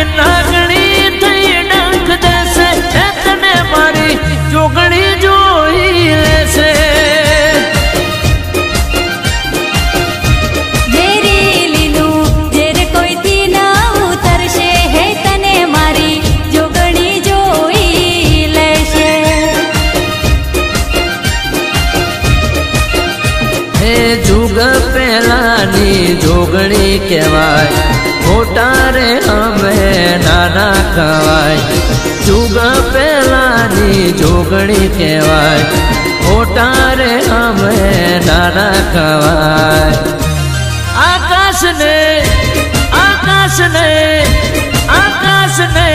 नागणी थई डंख देसे तने मारी जोगणी जोई लेसे। जुग पहलानी जोगणी कहवाय मोटा रे हमें नाना कहवाय। जुग पहलानी जोगणी कहवाय मोटा रे हमें नाना कहवाय। आकाश ने आकाश ने आकाश ने